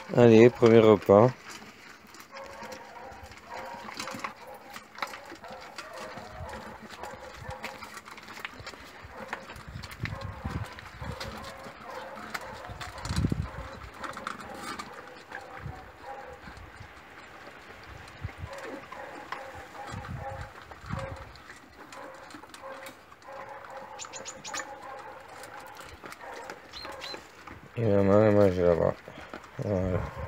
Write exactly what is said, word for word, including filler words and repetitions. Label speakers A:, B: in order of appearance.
A: Allez, premier repas. Et maman, elle mange là-bas. Voilà.